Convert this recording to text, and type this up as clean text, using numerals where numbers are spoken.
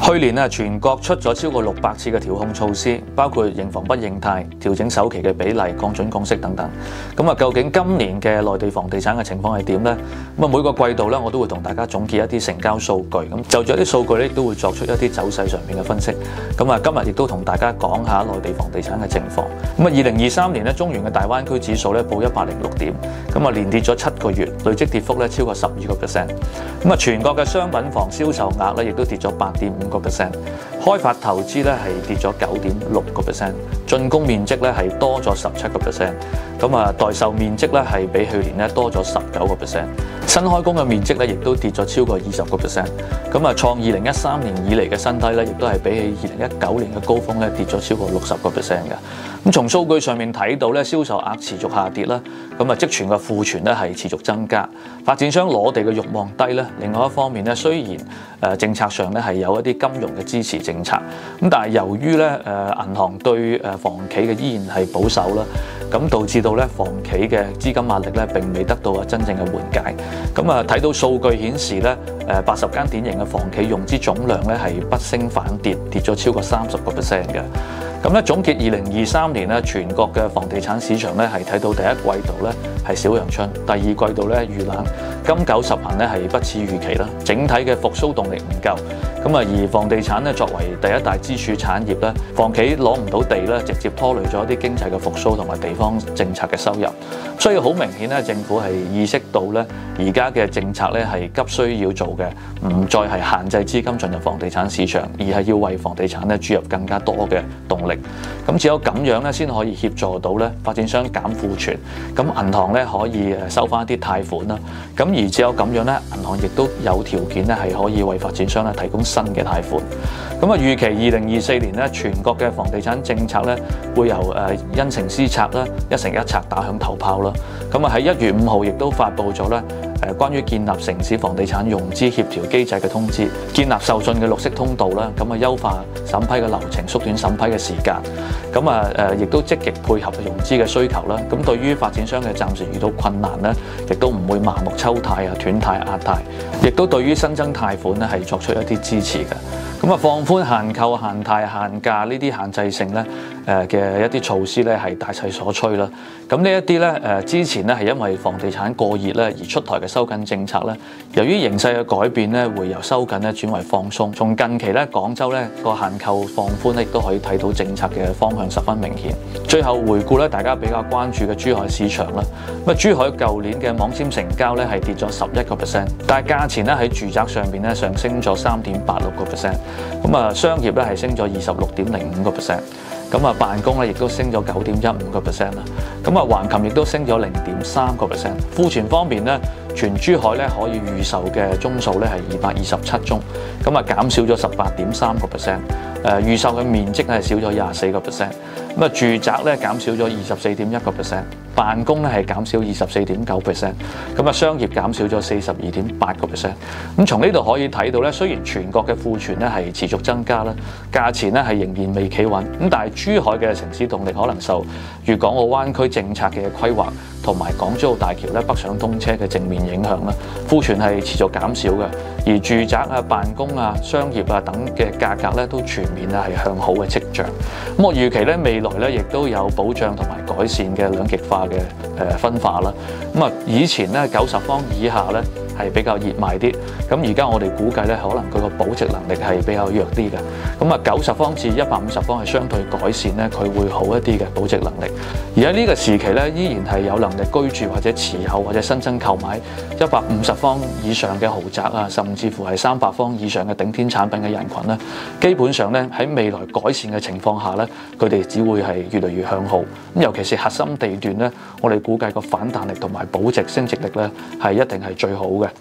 去年啊，全國出咗超過600次嘅調控措施，包括認房不認貸、調整首期嘅比例、降準降息等等。咁啊，究竟今年嘅內地房地產嘅情況係點呢？咁啊，每個季度咧，我都會同大家總結一啲成交數據。咁就住一啲數據咧，亦都會作出一啲走勢上面嘅分析。咁啊，今日亦都同大家講下內地房地產嘅情況。咁啊，2023年咧，中原嘅大灣區指數咧報106點，咁啊連跌咗7個月，累積跌幅咧超過12%。咁啊，全國嘅商品房銷售額咧亦都跌咗8.5%，開發投資咧係跌咗9.6%，進攻面積咧係多咗17%，咁啊待售面積咧係比去年咧多咗19%，新開工嘅面積咧亦都跌咗超過20%，咁啊創2013年以嚟嘅新低咧，亦都係比起2019年嘅高峰咧跌咗超過60%嘅。咁從數據上面睇到咧，銷售額持續下跌啦，咁啊積存嘅庫存咧係持續增加，發展商攞地嘅慾望低咧。另外一方面咧，雖然政策上咧係有一啲金融嘅支持政策，咁但係由於咧銀行對房企嘅依然係保守啦，咁導致到咧房企嘅資金壓力咧並未得到真正嘅緩解。咁啊睇到數據顯示咧，80間典型嘅房企融資總量咧係不升反跌，跌咗超過30%嘅。咁咧總結2023年咧，全國嘅房地產市場咧係睇到第一季度咧係小陽春，第二季度咧遇冷，金九十行咧係不似預期啦，整體嘅復甦動力唔夠。咁啊，而房地產咧作為第一大支柱產業咧，房企攞唔到地咧，直接拖累咗一啲經濟嘅復甦同埋地方政策嘅收入。所以好明顯咧，政府係意識到咧，而家嘅政策咧係急需要做嘅，唔再係限制資金進入房地產市場，而係要為房地產咧注入更加多嘅動力。咁只有咁樣咧，先可以協助到咧發展商減庫存，咁銀行咧可以收翻一啲貸款啦。咁而只有咁樣咧，銀行亦都有條件咧係可以為發展商咧提供新嘅貸款。咁啊，預期2024年咧，全國嘅房地產政策咧會由因城施策啦，一城一策打響頭炮啦。咁啊喺1月5號亦都發布咗咧關於建立城市房地產融資協調機制嘅通知，建立受信嘅綠色通道啦，咁啊優化審批嘅流程，縮短審批嘅時間。咁啊亦都積極配合融資嘅需求啦。咁對於發展商嘅暫時遇到困難咧，亦都唔會盲目抽貸啊、斷貸壓貸，亦都對於新增貸款咧係作出一啲支持嘅。咁啊，放寬限購、限貸、限價呢啲限制性咧嘅一啲措施咧係大勢所趨啦。咁呢一啲咧之前咧係因為房地產過熱咧而出台嘅收緊政策咧，由於形勢嘅改變咧，會由收緊咧轉為放鬆。從近期咧廣州咧個限購放寬咧，亦都可以睇到政策嘅方向十分明顯。最後回顧咧，大家比較關注嘅珠海市場啦。咁啊，珠海舊年嘅網簽成交咧係跌咗11%，但係價錢咧喺住宅上邊咧上升咗3.86%。咁啊，商業咧係升咗26.05%，咁啊辦公咧亦都升咗9.15%啦，咁啊橫琴亦都升咗0.3%。庫存方面咧，全珠海咧可以預售嘅宗數咧係227宗，咁啊減少咗18.3%。預售嘅面積係少咗24%，咁啊住宅咧減少咗24.1%，辦公咧係減少24.9%，咁啊商業減少咗42.8%。咁從呢度可以睇到咧，雖然全國嘅庫存咧係持續增加啦，價錢咧係仍然未企穩，咁但係珠海嘅城市動力可能受粵港澳灣區政策嘅規劃同埋港珠澳大橋咧北上通車嘅正面影響啦，庫存係持續減少嘅，而住宅啊、辦公啊、商業啊等嘅價格咧都全面係向好嘅跡象。咁我預期咧未來咧亦都有保障同埋改善嘅兩極化嘅分化啦。咁啊以前咧90方以下咧係比較熱賣啲，咁而家我哋估計咧可能佢個保值能力係比較弱啲嘅。咁啊90方至150方係相對改善咧，佢會好一啲嘅保值能力。而喺呢個時期咧，依然係有能力居住或者持有或者新增購買150方以上嘅豪宅啊，甚至乎係300方以上嘅頂天產品嘅人群咧，基本上咧喺未來改善嘅情況下咧，佢哋只會係越嚟越向好。咁尤其是核心地段咧，我哋估計個反彈力同埋保值升值力咧係一定係最好嘅。